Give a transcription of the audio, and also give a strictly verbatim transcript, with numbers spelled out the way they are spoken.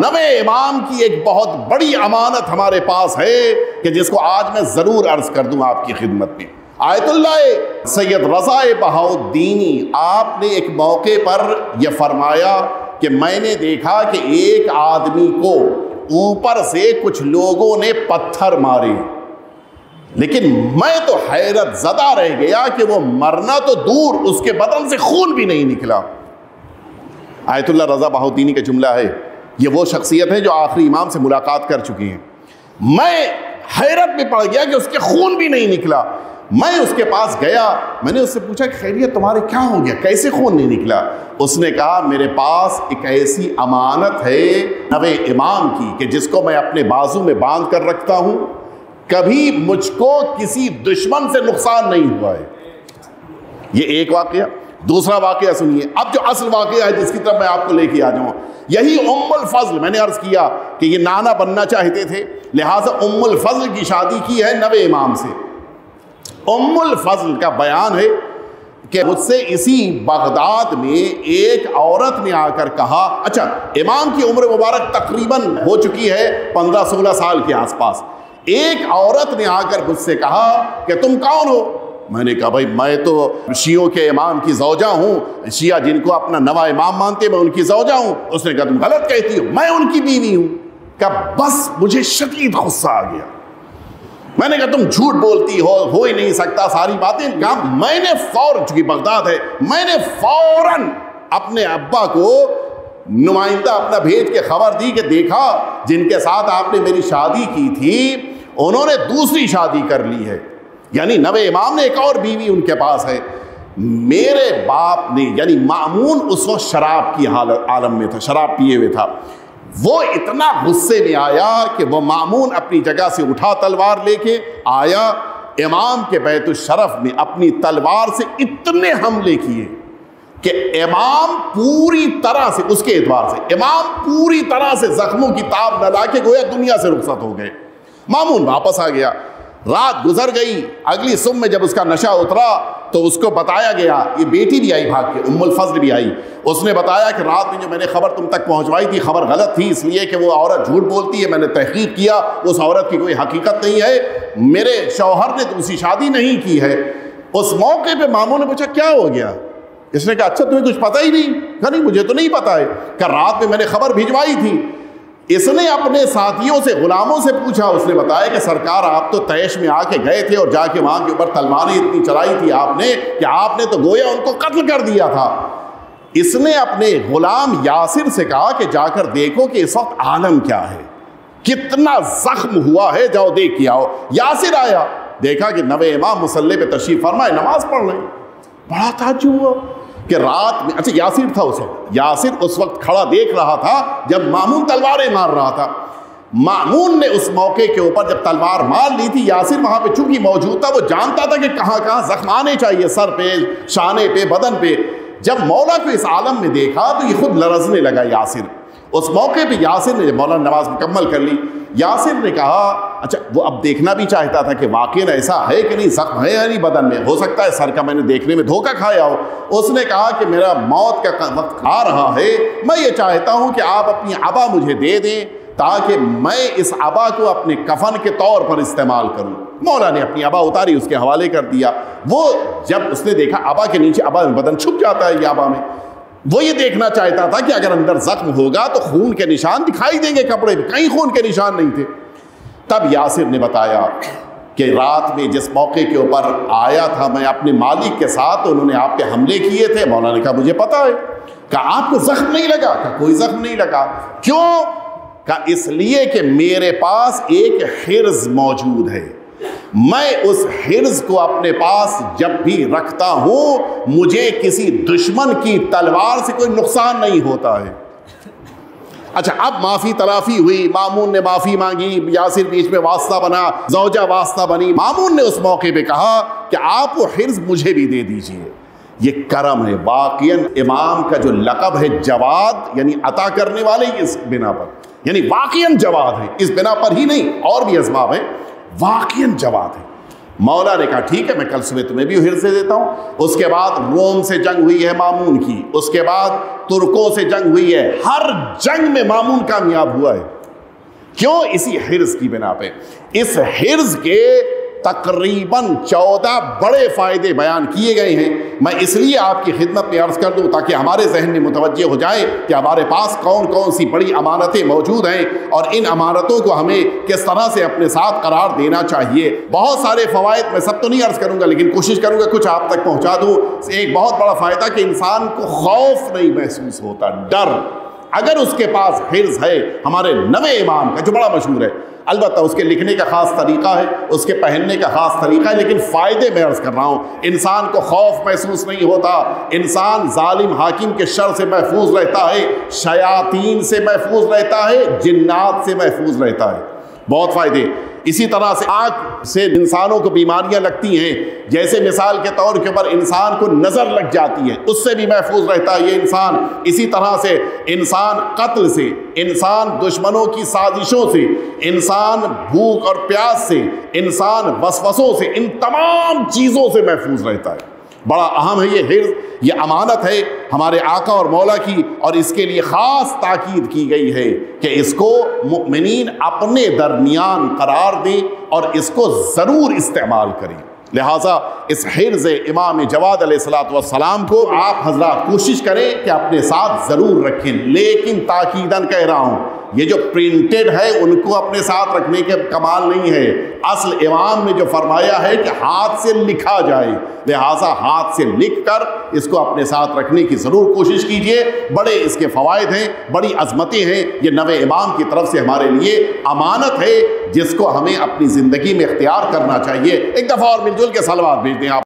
نوے امام کی ایک بہت بڑی امانت ہمارے پاس ہے کہ جس کو آج میں ضرور عرض کر دوں آپ کی خدمت میں۔ آیت اللہ سید رضا بہاؤالدینی آپ نے ایک موقع پر یہ فرمایا کہ میں نے دیکھا کہ ایک آدمی کو اوپر سے کچھ لوگوں نے پتھر مارے، لیکن میں تو حیرت زدہ رہ گیا کہ وہ مرنا تو دور، اس کے بدن سے خون بھی نہیں نکلا۔ آیت اللہ رضا بہاؤالدینی کا جملہ ہے، یہ وہ شخصیت ہے جو آخری امام سے ملاقات کر چکی ہیں۔ میں حیرت میں پڑ گیا کہ اس کے خون بھی نہیں نکلا۔ میں اس کے پاس گیا، میں نے اس سے پوچھا کہ خیریت تمہارے کیا ہو گیا، کیسے خون نہیں نکلا؟ اس نے کہا میرے پاس ایک ایسی امانت ہے نوے امام کی کہ جس کو میں اپنے بازو میں باندھ کر رکھتا ہوں، کبھی مجھ کو کسی دشمن سے نقصان نہیں ہوا ہے۔ یہ ایک واقعہ۔ دوسرا واقعہ سنیے، اب جو اصل واقعہ ہے جس کی طرف میں آپ کو لے کے آ جاؤں، یہی ام الفضل، میں نے عرض کیا کہ یہ نانا بننا چاہتے تھے، لہٰذا ام الفضل کی شادی کی ہے نوے امام سے۔ ام الفضل کا بیان ہے کہ مجھ سے اسی بغداد میں ایک عورت نے آ کر کہا، اچھا امام کی عمر مبارک تقریباً ہو چکی ہے پندرہ سولہ سال کے آس پاس، ایک عورت نے آ کر مجھ سے کہا کہ تم کون ہو؟ میں نے کہا بھائی میں تو شیعوں کے امام کی زوجہ ہوں، شیعہ جن کو اپنا نواں امام مانتے میں ان کی زوجہ ہوں۔ اس نے کہا تم غلط کہتی ہو، میں ان کی بیوی ہوں۔ کہا بس مجھے شدید غصہ آ گیا۔ میں نے کہا تم جھوٹ بولتی ہو، ہو ہی نہیں سکتا ساری باتیں۔ کہا میں نے فوراً، چونکہ بغداد ہے، میں نے فوراً اپنے ابا کو نمائندہ اپنا بھیج کے خبر دی کہ دیکھا جن کے ساتھ آپ نے میری شادی کی تھی انہوں نے دوسری شادی کر لی ہے، یعنی نوے امام نے ایک اور بیوی ان کے پاس ہے۔ میرے باپ نے، یعنی مامون اس وقت شراب کی حالت عالم میں تھا، شراب پیے ہوئے تھا، وہ اتنا غصے میں آیا کہ وہ مامون اپنی جگہ سے اٹھا تلوار لے کے آیا، امام کے بیت الشرف میں اپنی تلوار سے اتنے حملے کیے کہ امام پوری طرح سے، اس کے اعتبار سے امام پوری طرح سے زخموں کی تاب نہ لا کے گویا دنیا سے رخصت ہو گئے۔ مامون واپس آ گیا، رات گزر گئی، اگلی صبح میں جب اس کا نشہ اترا تو اس کو بتایا گیا، یہ بیٹی بھی آئی بھاگ کے، ام الفضل بھی آئی، اس نے بتایا کہ رات میں جو میں نے خبر تم تک پہنچوائی تھی خبر غلط تھی، اس لیے کہ وہ عورت جھوٹ بولتی ہے، میں نے تحقیق کیا اس عورت کی کوئی حقیقت نہیں ہے، میرے شوہر نے دوسری شادی نہیں کی ہے۔ اس موقع پہ ماموں نے پوچھا کیا ہو گیا؟ اس نے کہا اچھا تمہیں کچھ پتہ ہی نہیں؟ کہا نہیں مجھے تو نہیں پتا ہے، کہ رات میں میں نے خبر بھجوائی تھی۔ اس نے اپنے ساتھیوں سے، غلاموں سے پوچھا، اس نے بتایا کہ سرکار آپ تو طیش میں آ کے گئے تھے اور جا کے وہاں کے اوپر تلواریں اتنی چلائی تھی آپ نے کہ آپ نے تو گویا ان کو قتل کر دیا تھا۔ اس نے اپنے غلام یاسر سے کہا کہ جا کر دیکھو کہ اس وقت عالم کیا ہے، کتنا زخم ہوا ہے، جاؤ دیکھ کے آؤ۔ یاسر آیا، دیکھا کہ نوے امام مصلی پہ تشریف فرمائے نماز پڑھ رہے ہیں۔ بڑا تعجب ہوا کہ رات میں، اچھا یاسر تھا اس وقت، یاسر اس وقت کھڑا دیکھ رہا تھا جب مامون تلواریں مار رہا تھا۔ مامون نے اس موقع کے اوپر جب تلوار مار لی تھی، یاسر وہاں پہ چونکہ موجود تھا، وہ جانتا تھا کہ کہاں کہاں زخم آنے چاہیے، سر پہ، شانے پہ، بدن پہ۔ جب مولا کو اس عالم میں دیکھا تو یہ خود لرزنے لگا یاسر۔ اس موقع پہ یاسر نے، مولا نماز مکمل کر لی، یاسر نے کہا اچھا وہ اب دیکھنا بھی چاہتا تھا کہ واقعی ایسا ہے کہ نہیں، زخم ہے یا نہیں بدن میں، ہو سکتا ہے سر کا میں نے دیکھنے میں دھوکہ کھایا ہو۔ اس نے کہا کہ میرا موت کا وقت آ رہا ہے، میں یہ چاہتا ہوں کہ آپ اپنی عبا مجھے دے دیں تاکہ میں اس عبا کو اپنے کفن کے طور پر استعمال کروں۔ مولا نے اپنی عبا اتاری، اس کے حوالے کر دیا۔ وہ جب اس نے دیکھا عبا کے نیچے، عبا میں بدن چھپ جاتا ہے یہ عبا میں، وہ یہ دیکھنا چاہتا تھا کہ اگر اندر زخم ہوگا تو خون کے نشان دکھائی دیں گے کپڑے پہ، کہیں خون کے نشان نہیں تھے۔ تب یاسر نے بتایا کہ رات میں جس موقع کے اوپر آیا تھا میں اپنے مالک کے ساتھ، انہوں نے آپ پہ حملے کیے تھے۔ مولا نے کہا مجھے پتا ہے۔ کہا آپ کو زخم نہیں لگا؟ کہا کوئی زخم نہیں لگا۔ کیوں؟ کہا اس لیے کہ میرے پاس ایک حرز موجود ہے، میں اس حرز کو اپنے پاس جب بھی رکھتا ہوں مجھے کسی دشمن کی تلوار سے کوئی نقصان نہیں ہوتا ہے۔ اچھا اب معافی تلافی ہوئی، مامون نے معافی مانگی، یاسر بیچ میں واسطہ بنا، زوجہ واسطہ بنی۔ مامون نے اس موقع پہ کہا کہ آپ وہ حرز مجھے بھی دے دیجئے۔ یہ کرم ہے واقعاً۔ امام کا جو لقب ہے جواد، یعنی عطا کرنے والے، اس بنا پر، یعنی واقعاً جواد ہے، اس بنا پر ہی نہیں اور بھی اسباب ہیں، واقعاً جواد ہے۔ مولا نے کہا ٹھیک ہے میں کل صبح تمہیں بھی حرز دے دیتا ہوں۔ اس کے بعد روم سے جنگ ہوئی ہے مامون کی، اس کے بعد ترکوں سے جنگ ہوئی ہے، ہر جنگ میں مامون کامیاب ہوا ہے۔ کیوں؟ اسی حرز کی بنا پہ۔ اس حرز کے تقریباً چودہ بڑے فائدے بیان کیے گئے ہیں۔ میں اس لیے آپ کی خدمت میں عرض کر دوں تاکہ ہمارے ذہن میں متوجہ ہو جائے کہ ہمارے پاس کون کون سی بڑی امانتیں موجود ہیں اور ان امانتوں کو ہمیں کس طرح سے اپنے ساتھ قرار دینا چاہیے۔ بہت سارے فوائد میں سب تو نہیں عرض کروں گا لیکن کوشش کروں گا کچھ آپ تک پہنچا دوں۔ ایک بہت بڑا فائدہ کہ انسان کو خوف نہیں محسوس ہوتا، ڈر۔ اگر اس کے پاس حرز ہے ہمارے نوے امام کا جو بڑا مشہور ہے، البتہ اس کے لکھنے کا خاص طریقہ ہے، اس کے پہننے کا خاص طریقہ ہے، لیکن فائدے میں عرض کر رہا ہوں۔ انسان کو خوف محسوس نہیں ہوتا، انسان ظالم حاکم کے شر سے محفوظ رہتا ہے، شیاطین سے محفوظ رہتا ہے، جنات سے محفوظ رہتا ہے۔ بہت فائدے۔ اسی طرح سے آنکھ سے انسانوں کو بیماریاں لگتی ہیں، جیسے مثال کے طور کے اوپر انسان کو نظر لگ جاتی ہے، اس سے بھی محفوظ رہتا ہے یہ انسان۔ اسی طرح سے انسان قتل سے، انسان دشمنوں کی سازشوں سے، انسان بھوک اور پیاس سے، انسان وسوسوں سے، ان تمام چیزوں سے محفوظ رہتا ہے۔ بڑا اہم ہے یہ حرز، یہ امانت ہے ہمارے آقا اور مولا کی، اور اس کے لیے خاص تاکید کی گئی ہے کہ اس کو مؤمنین اپنے درمیان قرار دیں اور اس کو ضرور استعمال کریں۔ لہٰذا اس حرز امام جواد علیہ الصلوۃ والسلام کو آپ حضرات کوشش کریں کہ اپنے ساتھ ضرور رکھیں، لیکن تاکیداً کہہ رہا ہوں یہ جو پرنٹڈ ہے ان کو اپنے ساتھ رکھنے کے کمال نہیں ہے۔ اصل امام نے جو فرمایا ہے کہ ہاتھ سے لکھا جائے، لہٰذا ہاتھ سے لکھ کر اس کو اپنے ساتھ رکھنے کی ضرور کوشش کیجئے۔ بڑے اس کے فوائد ہیں، بڑی عظمتیں ہیں۔ یہ نوے امام کی طرف سے ہمارے لیے امانت ہے جس کو ہمیں اپنی زندگی میں اختیار کرنا چاہیے۔ ایک دفعہ اور مل جل کے صلوات بھیج دیں آپ۔